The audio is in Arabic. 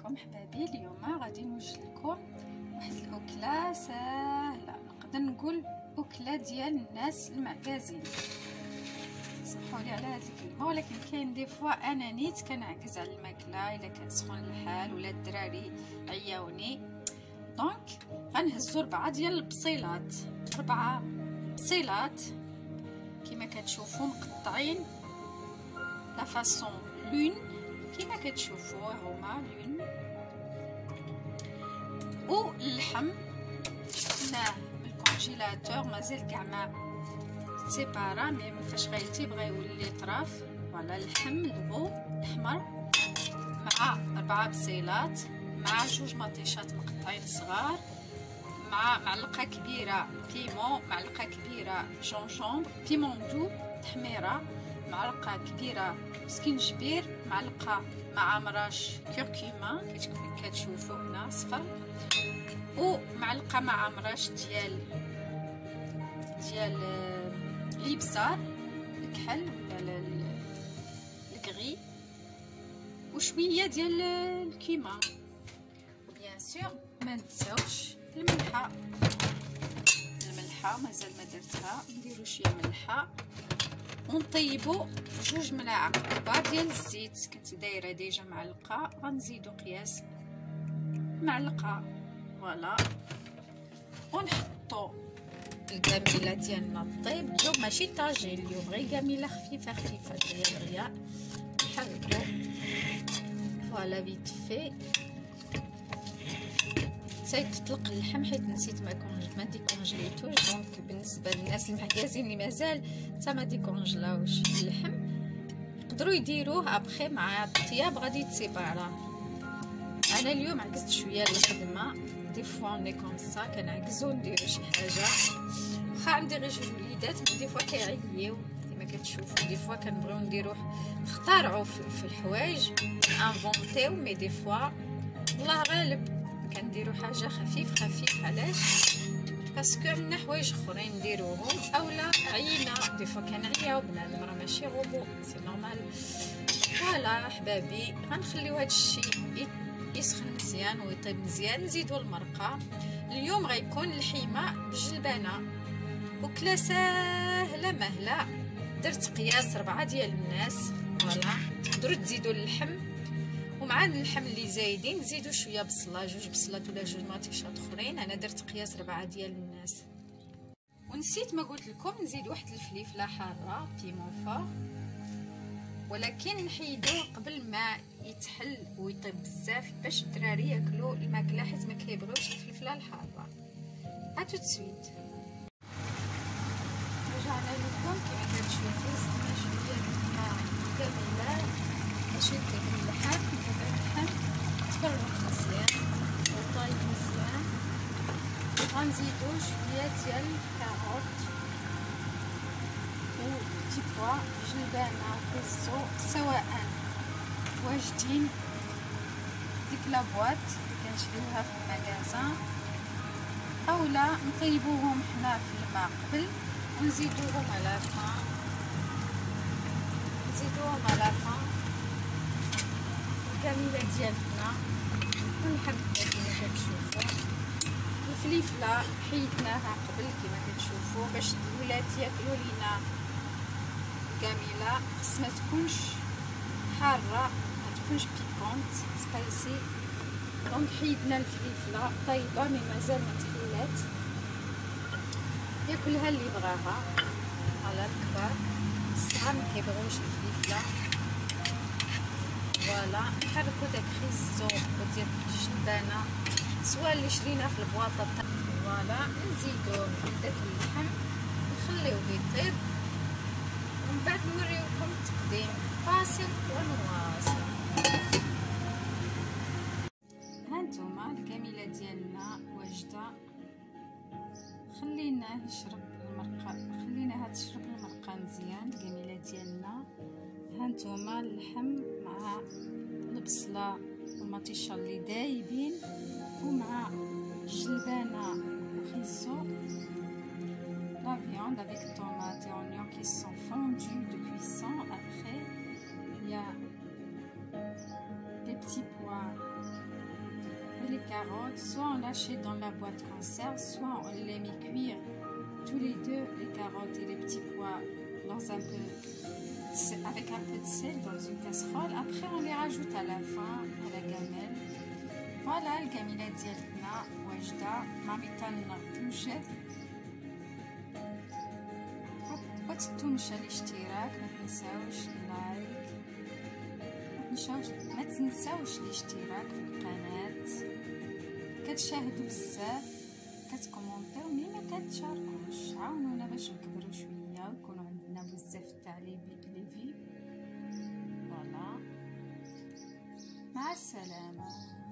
عليكم حبابي. اليوم غادي نوجد لكم واحد الاكله ساهله، نقدر نقول اكله ديال الناس المعكازين، سمحوا لي على هذه الكلمه، ولكن كاين دي فوا انا نيت كنعكز على الماكله الا كان سخون الحال ولا الدراري عياوني. دونك غنهزو 4 ديال البصيلات، 4 بصيلات كما كتشوفوا مقطعين لا فاصون لون كما كتشوفوا هما لون. و اللحم شفناه من الكونجيلاتور مازال كاع ما سيبارا، مي فاش غيتيبغى يولي طراف. فوالا اللحم البو الاحمر مع 4 بصيلات مع 2 مطيشات مقطعين صغار مع معلقه كبيره بيمون، معلقه كبيره جونجومبر بيمون دو تحميره، معلقه كبيره سكينجبير، معلقه مع مرش كركما كتشوفوا هنا صفر، ومعلقه مع مرش ديال الابزار الكحل ولا الكغي، وشويه ديال الكيما، وبيان سور ما نساوش الملحه مازال ما درتها، نديرو شويه ملحه ونطيبو 2 ملاعق كبار ديال الزيت. كنت دايره ديجا معلقه، غنزيدو قياس معلقه. فوالا ونحطو الكاميله ديالنا طيب. اليوم ماشي طاجين، اليوم غير كاميله خفيفه ديال الغياء. نحركو فوالا فيت في تطلق اللحم، حيت نسيت ما ديكونجليتوش. دونك بالنسبه للناس المعكازين اللي مازال حتى ما ديكونجلاوش اللحم يقدروا يديروه ابخي مع الطياب غادي تسيبارا. انا اليوم عكزت شويه الخدمه، دي فوا اوني كوم سا كنعكزو نديرو شي حاجه، واخا عندي غير 2 وليدات دي فوا كيعييو كما كتشوفوا، دي فوا كنبغيو نديرو نخترعوا في الحوايج انفونتيو، مي دي فوا الله غالب كنديرو حاجه خفيف. علاش؟ باسكو عندنا حوايج اخرين نديروهم اولا عينا دي فوا كنعياو بنادم، راه ماشي غوبو، سي نورمال. فوالا حبابي غنخليو هذا الشيء يسخن مزيان ويطيب مزيان. نزيدو المرقه. اليوم غيكون الحيمه بالجلبانه، وكله ساهله مهله. درت قياس 4 ديال الناس. فوالا تقدروا تزيدوا اللحم، ومع اللحم اللي زايدين نزيدوا شويه بصله، 2 بصلات ولا 2 مطيشات اخرين. انا درت قياس 4 ديال الناس. ونسيت ما قلت لكم نزيد واحد الفليفله حاره بيمون فور، ولكن نحيدوه قبل ما يتحل ويطيب بزاف باش الدراري ياكلوا الماكله، حيت ما كيبغيوش الفلفله الحاره. اتو تسويت رجعنا لكم كما كتشوفوا. سقنا شويه الماء كامله باش يطيب اللحم. دابا اللحم تفرغ مزيان وطايب مزيان. غنزيدو شويه ديال الكاروط و بتي بوا جلبانه وكيزو سواء واجدين ديك لابواط اللي كنشريوها في المغازان، اولا نطيبوهم حنا في الماء قبل ونزيدوهم على فان الكاميله ديالنا ونحركوها كما كتشوفوا. الفليفله حيدناها قبل كما كتشوفوا باش الولاد ياكلوا لينا الكاميله. خص ما تكونش حاره، ما تكونش بيكونت سبايسي. دونك حيدنا الفليفله طيبه مي مازال ما تحلات، ياكلها اللي بغاها. على الكبار الصغار ما كيبغيوش الفليفله. فوالا نحركو داك خيزو ديال الجلبانه سواء اللي شرينا في البواطه. فوالا نزيدوه داك اللحم نخليوه يطيب، ومن بعد نوريوكم التقديم. فاصل ونواصل. هانتوما الكاميله ديالنا واجده، خليناها تشرب المرقه مزيان. الكاميله ديالنا هانتوما اللحم مع البصله والمطيشه اللي دايبين، ومع الجلبانه وخيزو la viande avec tomate et oignons qui sont fondus de cuisson. Après il y a les petits pois les carottes, soit on l'achète dans la boîte conserve, soit on les met cuire tous les deux, les carottes et les petits pois, avec un peu de sel dans une casserole. Après on les rajoute à la fin à la gamelle. Voilà, الجميلة ديالنا واجدة. ماميتا توجد. وتنساوش الاشتراك، ما تنساوش اللايك، ما تنساوش الاشتراك في القناة. كتشاهدوا بزاف، كتكومونطيو، ملي ما كتشاركوش عاونونا باش نكبروا شويه ويكونوا عندنا بزاف تاع لي فيو. فوالا، مع السلامه.